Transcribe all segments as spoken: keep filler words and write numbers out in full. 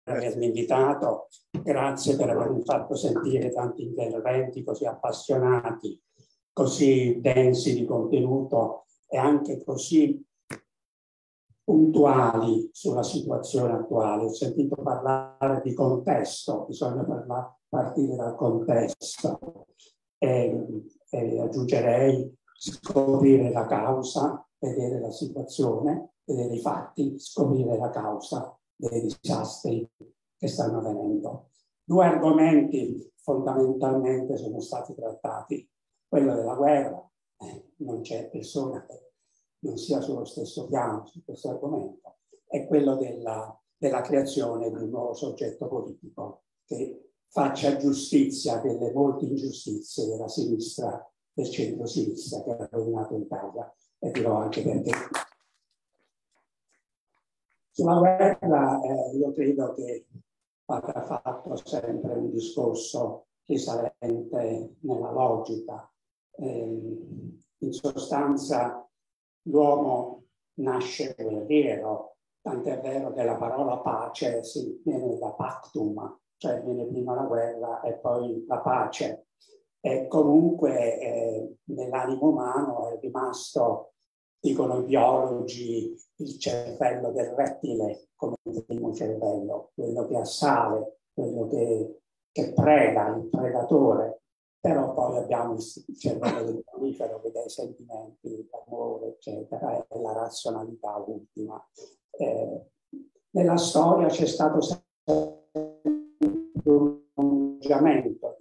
avermi invitato, grazie per avermi fatto sentire tanti interventi così appassionati, così densi di contenuto e anche così puntuali sulla situazione attuale. Ho sentito parlare di contesto, bisogna parlare, partire dal contesto e, e aggiungerei scoprire la causa, vedere la situazione, vedere i fatti, scoprire la causa dei disastri che stanno avvenendo. Due argomenti fondamentalmente sono stati trattati. Quello della guerra, eh, non c'è persona che non sia sullo stesso piano su questo argomento, e quello della, della creazione di un nuovo soggetto politico che faccia giustizia delle molte ingiustizie della sinistra, del centro-sinistra che ha rovinato l'Italia. E dirò anche perché. Sulla guerra eh, io credo che vada fatto sempre un discorso risalente nella logica. Eh, in sostanza l'uomo nasce guerriero, tant'è vero che la parola pace si viene da pactum, cioè viene prima la guerra e poi la pace. E comunque eh, nell'animo umano è rimasto, dicono i biologi, il cervello del rettile come il primo cervello, quello che assale, quello che, che preda, il predatore. Però poi abbiamo il cervello del mammifero che dà i sentimenti, l'amore, eccetera, e la razionalità ultima. Eh, nella storia c'è stato un cambiamento.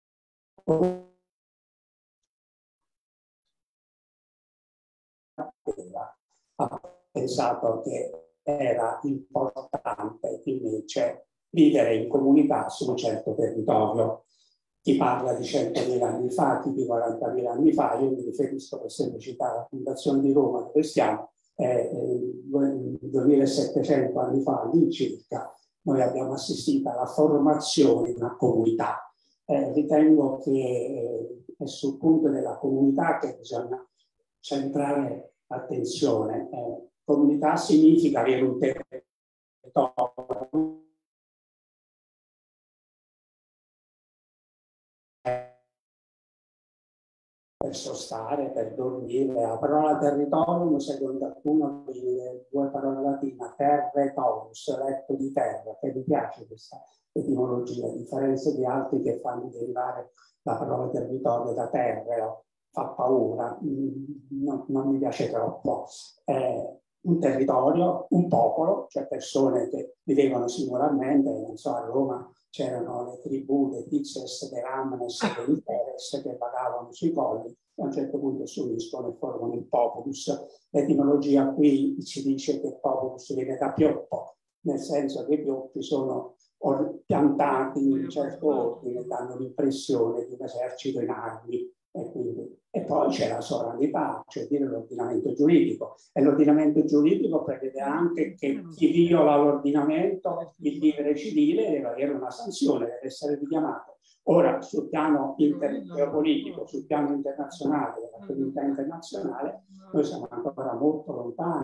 Ha pensato che era importante invece vivere in comunità su un certo territorio. Chi parla di centomila anni fa, chi di quarantamila anni fa, io mi riferisco per semplicità alla Fondazione di Roma dove stiamo, eh, duemilasettecento anni fa all'incirca, noi abbiamo assistito alla formazione di una comunità. Eh, ritengo che eh, è sul punto della comunità che bisogna centrare attenzione. Eh, comunità significa avere un territorio per sostare, per dormire. La parola territorium, secondo alcuno, viene due parole latine, terre torus, letto di terra, che mi piace questa etimologia, a differenza di altri che fanno derivare la parola territorio da terreo, fa paura, non, non mi piace troppo. Eh, un territorio, un popolo, cioè persone che vivevano singolarmente, non so, a Roma c'erano le tribù, le Tizes, le Ramnes, le Interes che vagavano sui colli, e a un certo punto si uniscono e formano il populus. L'etimologia qui ci dice che populus viene da pioppo, nel senso che i pioppi sono piantati in un certo ordine, danno l'impressione di un esercito in armi. E, quindi, e poi c'è la sovranità, cioè dire l'ordinamento giuridico. E l'ordinamento giuridico prevede anche che chi viola l'ordinamento, il vivere civile, deve avere una sanzione, deve essere richiamato. Ora, sul piano geopolitico, sul piano internazionale, della comunità internazionale, noi siamo ancora molto lontani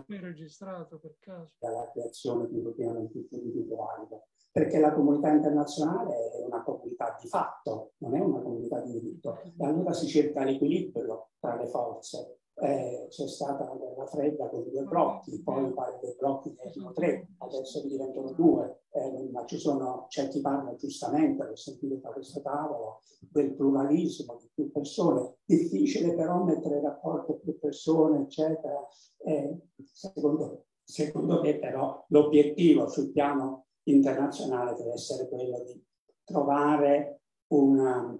dalla creazione di un ordinamento giuridico valido. Perché la comunità internazionale è una comunità di fatto, non è una comunità di diritto. E allora si cerca l'equilibrio tra le forze. Eh, c'è stata la guerra fredda con due blocchi, poi pare che i blocchi erano tre, adesso diventano due, eh, ma ci sono, c'è chi parla giustamente, l'ho sentito da questo tavolo, del pluralismo, di più persone. Difficile però mettere d'accordo più persone, eccetera. Eh, secondo, secondo me però l'obiettivo sul piano internazionale deve essere quello di trovare una,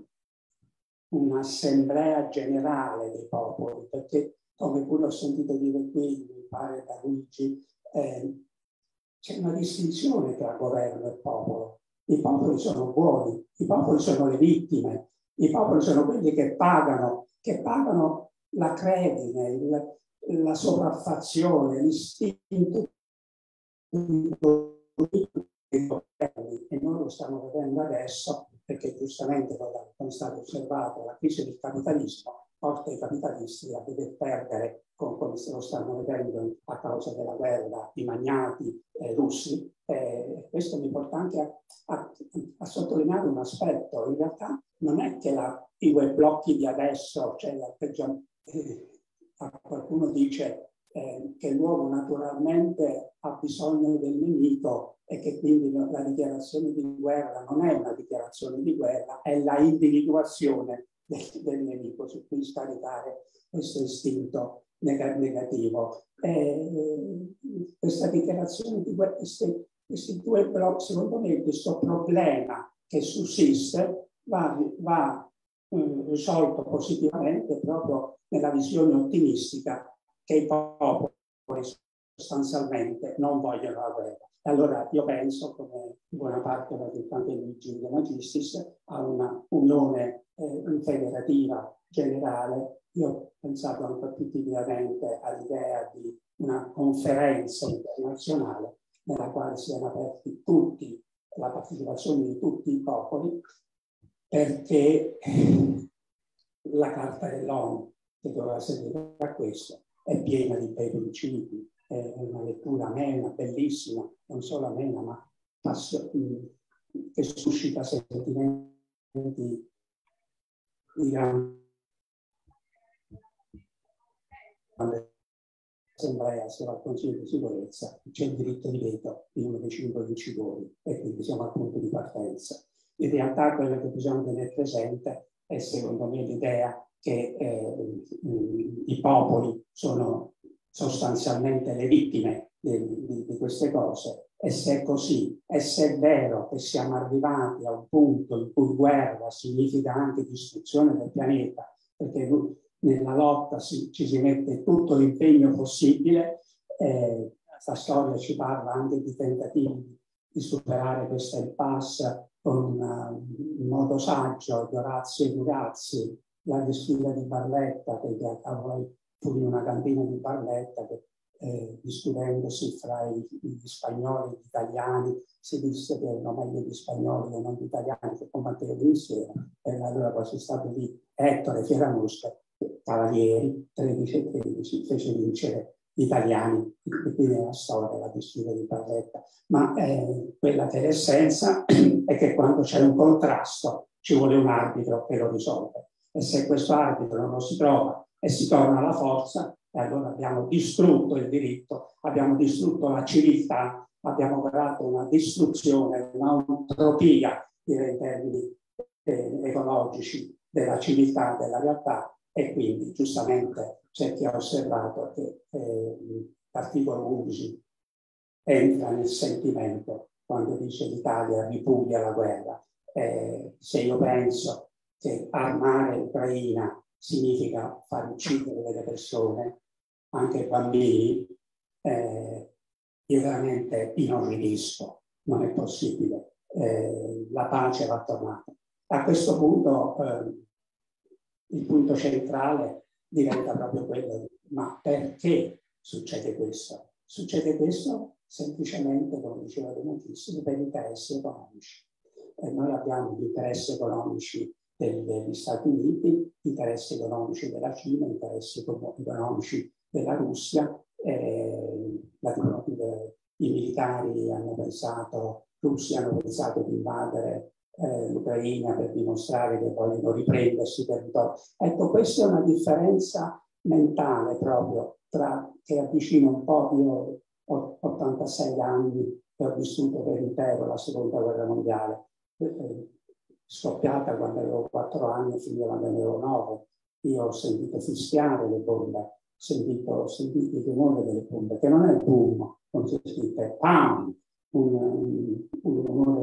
un'assemblea generale dei popoli, perché come pure ho sentito dire qui, mi pare da Luigi, eh, c'è una distinzione tra governo e popolo. I popoli sono buoni, i popoli sono le vittime, i popoli sono quelli che pagano, che pagano la credine, il, la sopraffazione, l'istinto e noi lo stiamo vedendo adesso perché giustamente come è stato osservato la crisi del capitalismo porta i capitalisti a dover perdere come se lo stanno vedendo a causa della guerra i magnati eh, russi. Eh, questo mi porta anche a, a, a sottolineare un aspetto. In realtà non è che la, i web blocchi di adesso, cioè eh, qualcuno dice eh, che l'uomo naturalmente ha bisogno del nemico e che quindi la dichiarazione di guerra non è una dichiarazione di guerra, è la individuazione del, del nemico su cui scaricare questo istinto negativo. Eh, questa dichiarazione di guerra, questi, questi due blocchi, secondo me questo problema che sussiste va, va eh, risolto positivamente proprio nella visione ottimistica che i popoli sostanzialmente non vogliono la guerra. Allora io penso, come buona parte dei Luigi De Magistris, a una unione eh, federativa generale. Io ho pensato anche più timidamente all'idea di una conferenza internazionale nella quale siano aperti tutti, la partecipazione di tutti i popoli, perché la Carta dell'ONU, che doveva servire a questo, è piena di bei principi, è una lettura amena, bellissima, non solo amena, ma che suscita sentimenti di grande assemblea, sia al Consiglio di sicurezza, c'è il diritto di veto di uno dei cinque vincitori e quindi siamo al punto di partenza. In realtà quello che bisogna tenere presente è, secondo me, l'idea che eh, i popoli sono sostanzialmente le vittime di, di, di queste cose, e se è così, e se è vero che siamo arrivati a un punto in cui guerra significa anche distruzione del pianeta, perché nella lotta si, ci si mette tutto l'impegno possibile, eh, la storia ci parla anche di tentativi di superare questa impasse con uh, in modo saggio, di Orazio e Durazzi, la sfida di Barletta, che in realtà poi fu in una cantina di Barletta, che eh, discutendosi fra i, gli spagnoli e gli italiani si disse che erano meglio gli spagnoli e non gli italiani che combattevano insieme, e allora poi si stabilì Ettore Fieramosca, cavalieri, tredici e tredici, fece vincere gli italiani, e quindi è la storia, la disfida di Barletta. Ma eh, quella che è l'essenza è che quando c'è un contrasto ci vuole un arbitro che lo risolve, e se questo arbitro non si trova e si torna alla forza, e allora abbiamo distrutto il diritto, abbiamo distrutto la civiltà, abbiamo creato una distruzione, un'entropia, direi in termini eh, ecologici, della civiltà, della realtà. E quindi giustamente c'è chi ha osservato che eh, l'articolo undici entra nel sentimento quando dice l'Italia ripudia la guerra. Eh, se io penso che armare l'Ucraina significa far uccidere delle persone, anche bambini, eh, io veramente inorridisco, non è possibile. Eh, la pace va tornata. A questo punto eh, il punto centrale diventa proprio quello, ma perché succede questo? Succede questo semplicemente, come diceva De Magistris, per interessi economici. E noi abbiamo gli interessi economici degli Stati Uniti, interessi economici della Cina, interessi economici della Russia. Eh, la, I militari hanno pensato, russi hanno pensato di invadere Eh, l'Ucraina per dimostrare che vogliono riprendersi territorio. Ecco, questa è una differenza mentale proprio tra, che avvicina un po'. Io ho ottantasei anni e ho vissuto per intero la seconda guerra mondiale, eh, scoppiata quando avevo quattro anni e finita quando avevo nove. Io ho sentito fischiare le bombe, ho sentito, ho sentito il rumore delle bombe, che non è il boom, come si scrive, è pam, un, un, un rumore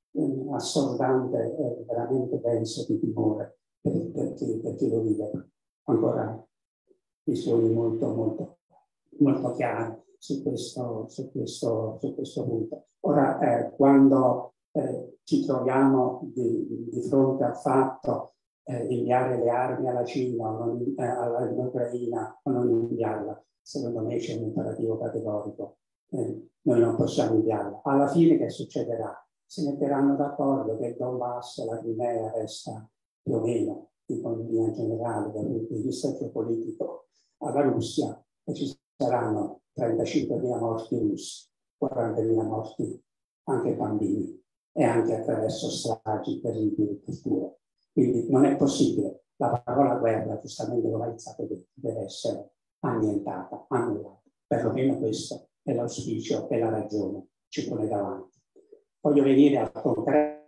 assordante e veramente denso di timore per, per, chi, per chi lo vive. Ancora visioni molto, molto, molto chiare su questo, su questo, su questo punto. Ora, eh, quando eh, ci troviamo di, di fronte al fatto eh, di inviare le armi alla Cina o non, eh, all'Ucraina o non inviarla, secondo me c'è un imperativo categorico. Eh, noi non possiamo inviarla. Alla fine che succederà? Si metteranno d'accordo che il Donbass e la Crimea resta più o meno, in linea generale, dal punto di vista geopolitico, alla Russia, e ci saranno trentacinquemila morti russi, quarantamila morti anche bambini e anche attraverso stragi terribili e torture. Quindi non è possibile. La parola guerra, giustamente come è stato detto, deve essere annientata, annullata. Perlomeno questo è l'auspicio e la ragione ci pone davanti. Voglio venire al concreto.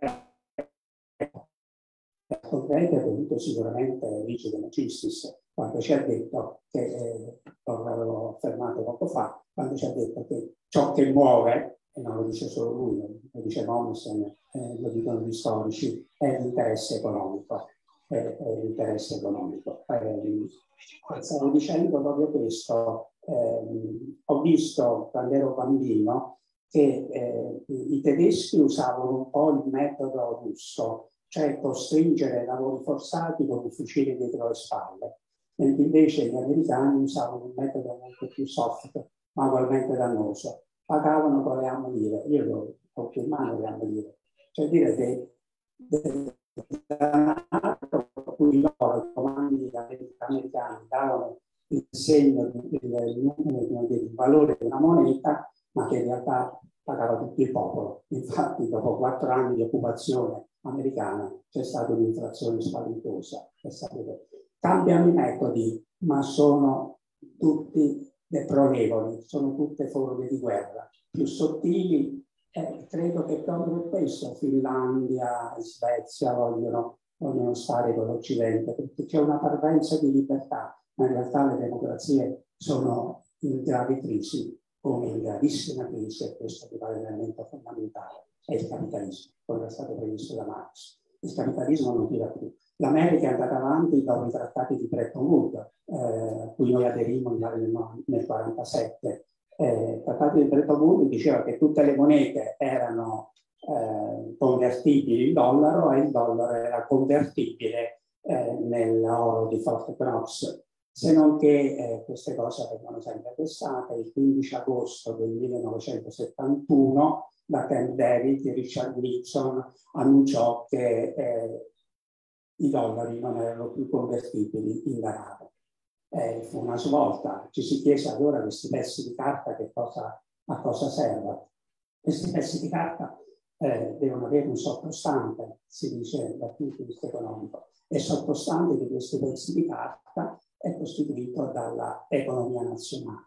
Al concreto è venuto sicuramente Luigi De Magistris, quando ci ha detto che, eh, come avevo affermato poco fa, quando ci ha detto che ciò che muove, e non lo dice solo lui, lo dice Mommsen, eh, lo dicono gli storici, è l'interesse economico. È, è l'interesse economico. Eh, stavo dicendo proprio questo. Eh, ho visto quando ero bambino che eh, i tedeschi usavano un po' il metodo russo, cioè costringere lavori forzati con un fucile dietro le spalle, mentre invece gli americani usavano un metodo molto più soft, ma ugualmente dannoso. Pagavano con le ammonire, io ho più in mano le ammonire, cioè dire che da cui loro, i comandi americani, davano il segno, il, il, il valore di una moneta, ma che in realtà pagava tutto il popolo. Infatti, dopo quattro anni di occupazione americana c'è stata un'inflazione spaventosa. Cambiano i metodi, ma sono tutti deplorevoli, sono tutte forme di guerra, più sottili. Eh, credo che proprio per questo Finlandia e Svezia vogliono, vogliono stare con l'Occidente, perché c'è una parvenza di libertà, ma in realtà le democrazie sono in gravi crisi, come in gravissima crisi, e questo è l'elemento fondamentale, è il capitalismo, come è stato previsto da Marx. Il capitalismo non tira più. L'America è andata avanti dopo i trattati di Bretton Woods, eh, cui noi aderimmo nel millenovecentoquarantasette. Eh, il trattato di Bretton Woods diceva che tutte le monete erano eh, convertibili in dollaro e il dollaro era convertibile eh, nell'oro di Fort Knox, se non che eh, queste cose vengono sempre pensate. Il quindici agosto del millenovecentosettantuno da Camp David Richard Nixon annunciò che eh, i dollari non erano più convertibili in denaro. Eh, fu una svolta. Ci si chiese allora questi pezzi di carta che cosa, a cosa servono. Questi pezzi di carta eh, devono avere un sottostante, si dice dal punto di vista economico, e il sottostante di questi pezzi di carta è costituito dalla economia nazionale.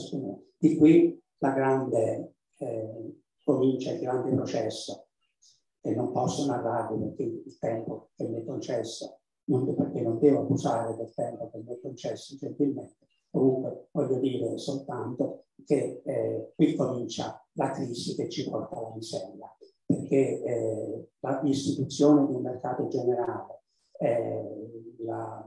Di qui la grande eh, comincia il grande processo, che non posso narrare perché il tempo che mi è concesso, non perché non devo abusare del tempo che mi è concesso gentilmente. Comunque voglio dire soltanto che eh, qui comincia la crisi che ci porta alla miseria, perché eh, l'istituzione di un mercato generale, eh, la,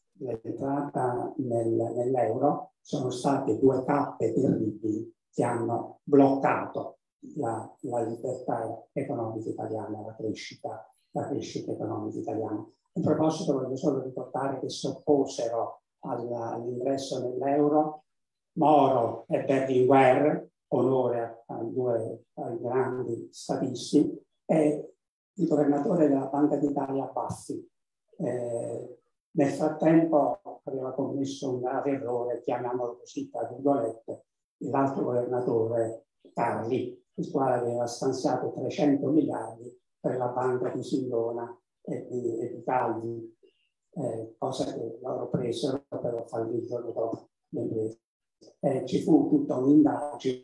l'entrata nel, nell'euro sono state due tappe terribili che hanno bloccato La, la libertà economica italiana, la crescita, la crescita economica italiana. A proposito, voglio solo ricordare che si opposero alla, all'ingresso nell'euro Moro e Berlinguer, onore ai due ai grandi statisti, e il governatore della Banca d'Italia Baffi. Eh, nel frattempo aveva commesso un grave errore, chiamiamolo così, tra virgolette, l'altro governatore Carli, il quale aveva stanziato trecento miliardi per la banca di Sindona e di, e di Calvi, eh, cosa che loro presero, però fallì il giorno dopo. Eh, ci fu tutta un'indagine.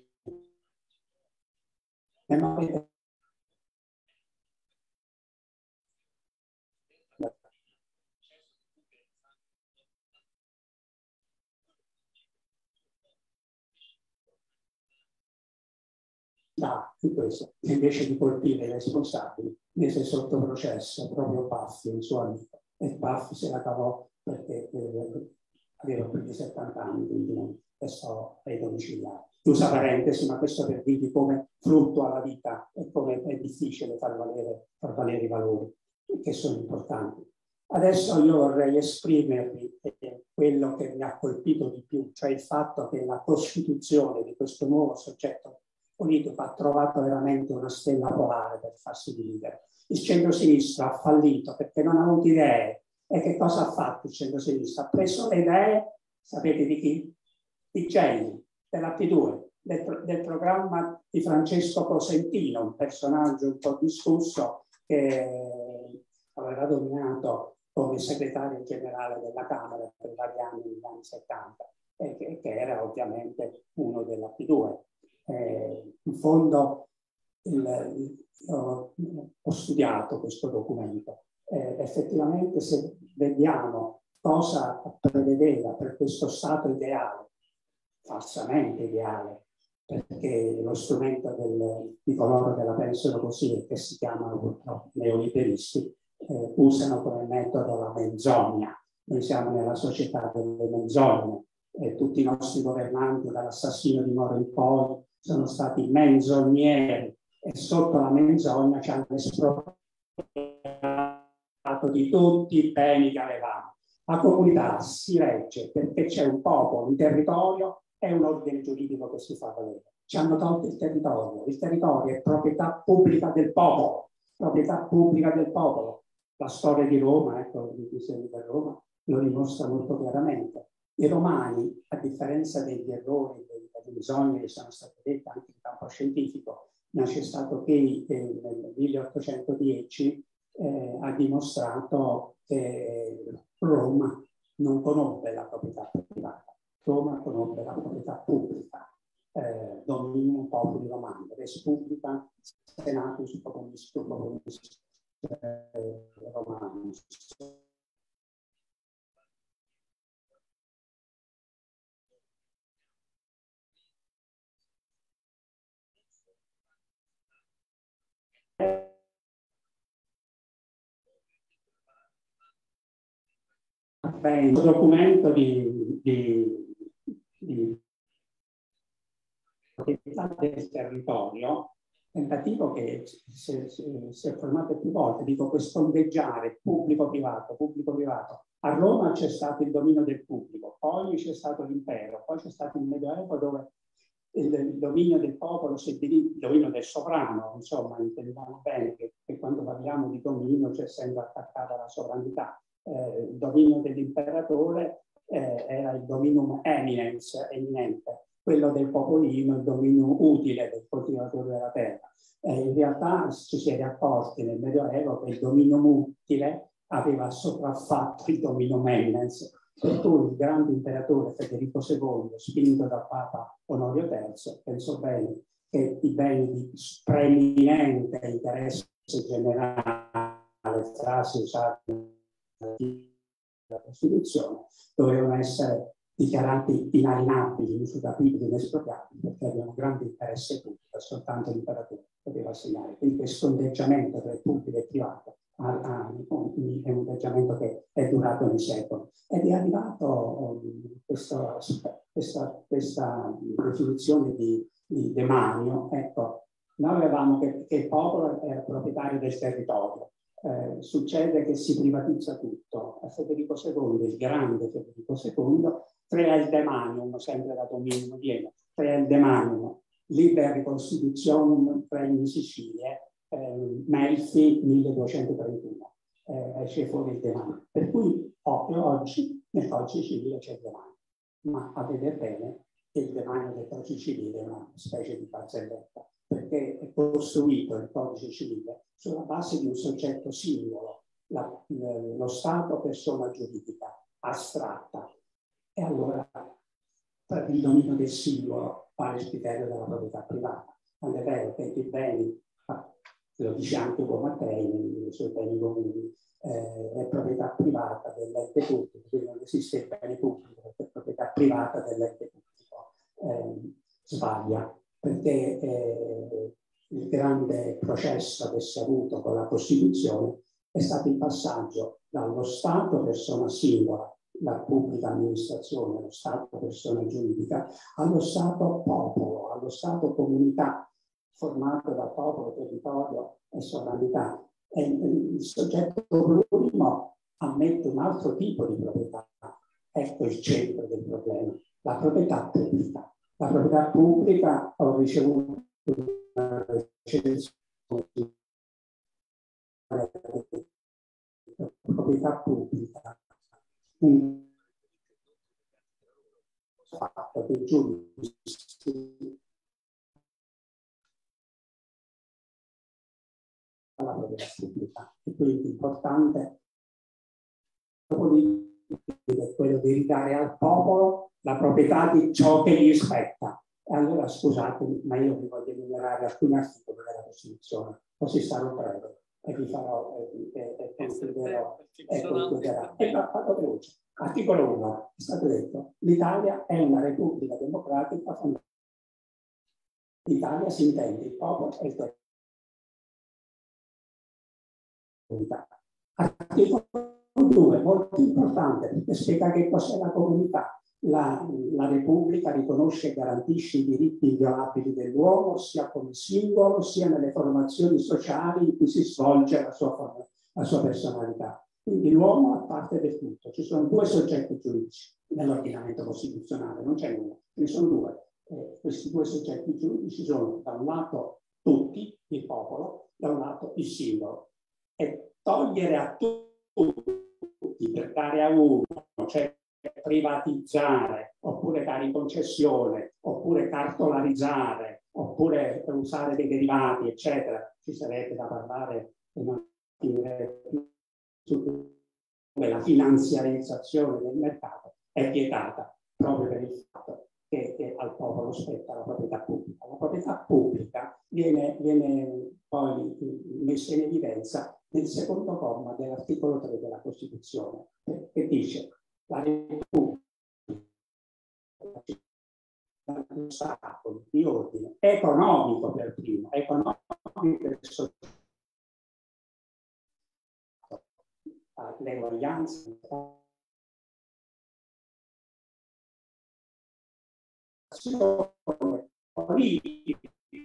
Di questo, invece di colpire i responsabili, mise sotto processo proprio Baffi, il suo amico, e Baffi se la cavò perché eh, aveva più di settanta anni, quindi non restò ai domiciliari. Chiusa parentesi, ma questo per dirvi come fluttua la vita e come è difficile far valere, far valere i valori che sono importanti. Adesso io vorrei esprimervi eh, quello che mi ha colpito di più, cioè il fatto che la costituzione di questo nuovo soggetto politico ha trovato veramente una stella polare per farsi dividere. Il centro-sinistra ha fallito perché non ha avuto idee. E che cosa ha fatto il centro-sinistra? Ha preso le idee, sapete di chi? di Gelli, della P due, del, del programma di Francesco Cosentino, un personaggio un po' discusso che aveva dominato come segretario generale della Camera per vari anni negli anni settanta e che, che era ovviamente uno della P due. Eh, in fondo il, il, ho, ho studiato questo documento. Eh, effettivamente se vediamo cosa prevedeva per questo Stato ideale, falsamente ideale, perché lo strumento del, di coloro che la pensano così, che si chiamano purtroppo neoliberisti, eh, usano come metodo la menzogna. Noi siamo nella società delle menzogne e tutti i nostri governanti, dall'assassino di Moro in poi, sono stati menzogneri e sotto la menzogna ci hanno espropriato di tutti i beni che avevamo. La comunità si regge perché c'è un popolo, un territorio e un ordine giuridico che si fa valere. Ci hanno tolto il territorio. Il territorio è proprietà pubblica del popolo, proprietà pubblica del popolo. La storia di Roma, ecco, il disegno di Roma, lo dimostra molto chiaramente. I romani, a differenza degli errori, delle menzogne che sono state dette anche in campo scientifico, c'è stato che eh, nel milleottocentodieci eh, ha dimostrato che Roma non conobbe la proprietà privata, Roma conobbe la proprietà pubblica, eh, dominio popoli romani, res publica, senatus populis populis eh, romanus. Beh, il documento di, di, di proprietà del territorio, tentativo che si, si, si è formato più volte, dico questo ondeggiare pubblico-privato, pubblico-privato. A Roma c'è stato il dominio del pubblico, poi c'è stato l'impero, poi c'è stato il Medioevo dove il, il dominio del popolo si è diviso, il dominio del sovrano, insomma, intendiamo bene che, che quando parliamo di dominio c'è sempre attaccata la sovranità. Eh, il dominio dell'imperatore eh, era il dominum eminens, eminente, quello del popolino, il dominio utile del coltivatore della terra. Eh, in realtà ci si è accorti nel Medioevo che il dominio utile aveva sopraffatto il dominio eminens, per cui il grande imperatore Federico secondo, spinto dal Papa Onorio terzo, pensò bene che i beni di preminente interesse generale, frasi usate della Costituzione, dovevano essere dichiarati inalienabili, insuperabili, inespropriabili, perché avevano un grande interesse pubblico, soltanto l'imperatore poteva assegnare. Quindi questo ondeggiamento tra il pubblico e il privato è un ondeggiamento che è durato nei secoli ed è arrivato um, questa, questa, questa definizione di, di demanio. Ecco, noi avevamo che, che il popolo era proprietario del territorio. Eh, succede che si privatizza tutto. A Federico secondo, il grande Federico secondo, crea il demanium, sempre da dominio pieno, crea il demanium, libera ricostituzione Regni Sicilie, eh, Melfi milleduecentotrentuno, eh, esce fuori il demanium. Per cui proprio oggi nel codice civile c'è il demanium, ma a vedere bene che il demanio del codice civile è una specie di barzelletta, perché è costruito il codice civile sulla base di un soggetto singolo, la, lo Stato persona giuridica, astratta. E allora per il dominio del singolo vale il criterio della proprietà privata. Non è vero che i beni, lo dice anche Ugo Mattei nei suoi beni comuni, eh, è proprietà privata dell'ente pubblico, quindi non esiste il bene pubblico perché è proprietà privata dell'ente pubblico. Eh, sbaglia, perché eh, il grande processo che si è avuto con la Costituzione è stato il passaggio dallo Stato persona singola, la pubblica amministrazione, lo Stato persona giuridica, allo Stato popolo, allo Stato comunità, formato da popolo, territorio e sovranità. E il soggetto plurimo ammette un altro tipo di proprietà. Ecco il centro del problema, la proprietà pubblica. La proprietà pubblica, ho ricevuto una recensione proprietà pubblica, un fatto che i giudici alla proprietà pubblica, e quindi importante è quello di ridare al popolo la proprietà di ciò che gli spetta. E allora scusatemi, ma io vi voglio enumerare alcuni articoli della Costituzione, così sarò breve e vi farò e, e, e concluderò. E concluderò. E fatto veloce. Articolo uno, è stato detto, l'Italia è una repubblica democratica fondata. L'Italia si intende il popolo e il territorio. Articolo due, molto importante, perché spiega che cos'è la comunità. La, la Repubblica riconosce e garantisce i diritti inviolabili dell'uomo sia come singolo sia nelle formazioni sociali in cui si svolge la sua, la sua personalità. Quindi l'uomo è parte del tutto. Ci sono due soggetti giuridici nell'ordinamento costituzionale, non c'è uno, ce ne sono due. Eh, questi due soggetti giuridici sono da un lato tutti, il popolo, da un lato il singolo. E togliere a tutti per dare a uno, cioè privatizzare, oppure dare in concessione, oppure cartolarizzare, oppure usare dei derivati, eccetera, ci sarebbe da parlare e non finire su la finanziarizzazione del mercato è vietata proprio per il fatto che, che al popolo spetta la proprietà pubblica. La proprietà pubblica viene, viene poi messa in evidenza nel secondo comma dell'articolo tre della Costituzione, che dice la Repubblica è un stato di ordine economico per primo, economico per sociale, l'eguaglianza, politica,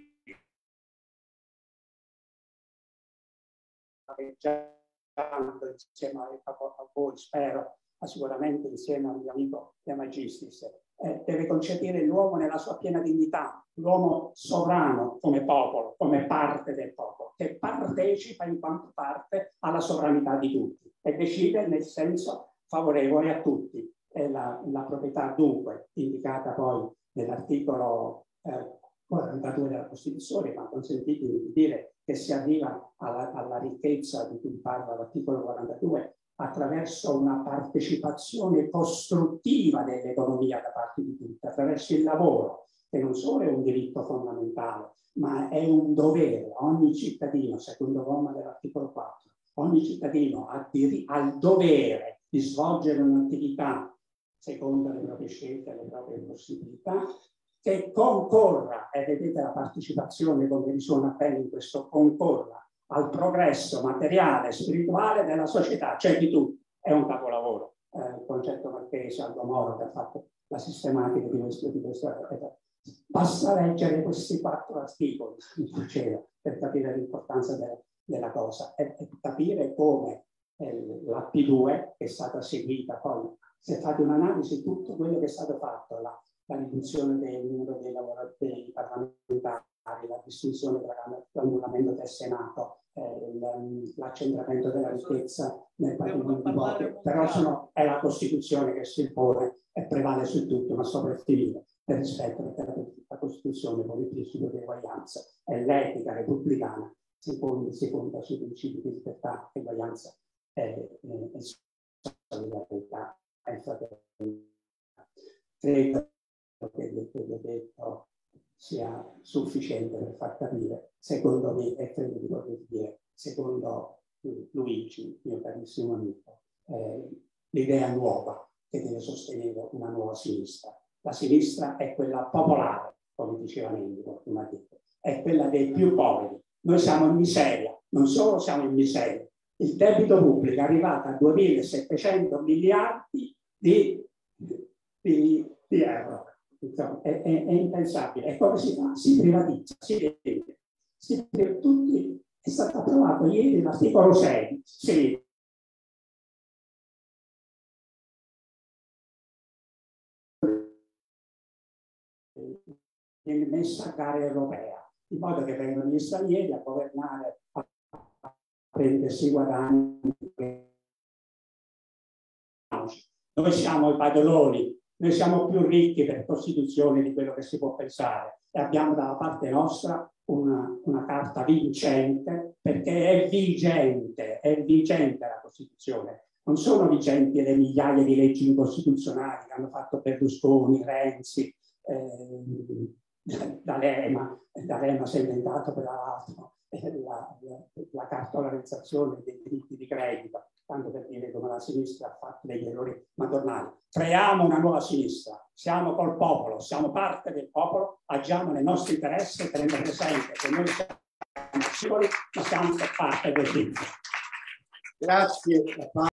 insieme a voi, spero, ma sicuramente insieme al mio amico De Magistris, eh, deve concepire l'uomo nella sua piena dignità, l'uomo sovrano come popolo, come parte del popolo, che partecipa in quanto parte alla sovranità di tutti e decide nel senso favorevole a tutti. È la, la proprietà dunque indicata poi nell'articolo eh, quarantadue della Costituzione, ma consentitemi di dire che si arriva alla, alla ricchezza di cui parla l'articolo quarantadue attraverso una partecipazione costruttiva dell'economia da parte di tutti, attraverso il lavoro, che non solo è un diritto fondamentale, ma è un dovere. Ogni cittadino, secondo comma dell'articolo quattro, ogni cittadino ha, ha il dovere di svolgere un'attività secondo le proprie scelte, le proprie possibilità, che concorra, e vedete la partecipazione come risuona bene in questo concorra, al progresso materiale e spirituale della società, cioè di tutti. È un capolavoro. Eh, il concetto marchese, Aldo Moro, che ha fatto la sistematica di questo, di questo basta leggere questi quattro articoli per capire l'importanza de, della cosa e, e capire come eh, la P due, che è stata seguita poi, se fate un'analisi di tutto quello che è stato fatto, la, la riduzione del numero dei lavoratori parlamentari, la distinzione tra l'annullamento del Senato, eh, l'accentramento della ricchezza nel patrimonio di voto, però sono, è la Costituzione che si impone e prevale su tutto, ma sopra il finire, per rispetto, perché la Costituzione con il principio di eguaglianza e l'etica repubblicana si fonda, si fonda sui principi di libertà, eguaglianza e, e, e solidarietà. Credo che quello detto sia sufficiente per far capire, secondo me, e credo di poter dire, secondo Luigi, mio carissimo amico, eh, l'idea nuova che deve sostenere una nuova sinistra. La sinistra è quella popolare, come diceva Mendico, prima detto, è quella dei più poveri. Noi siamo in miseria, non solo siamo in miseria, il debito pubblico è arrivato a duemilasettecento miliardi di, di, di euro. Insomma, è, è, è impensabile. E come si fa? Si privatizza, si vende. Si, tutti, è stato approvato ieri l'articolo sei. Sì. Viene messa a gara europea, in modo che vengono gli stranieri a governare, a prendersi guadagni. Noi siamo i padroni Noi siamo più ricchi per Costituzione di quello che si può pensare e abbiamo dalla parte nostra una, una carta vincente, perché è vigente, è vigente la Costituzione. Non sono vigenti le migliaia di leggi incostituzionali che hanno fatto Berlusconi, Renzi, eh, D'Alema, D'Alema si è inventato per l'altro la, la, la cartolarizzazione dei diritti di credito, tanto per dire come la sinistra ha fatto degli errori madornali. Creiamo una nuova sinistra, siamo col popolo, siamo parte del popolo, agiamo nei nostri interessi, tenendo presente che noi siamo singoli, ma siamo parte del popolo. Grazie.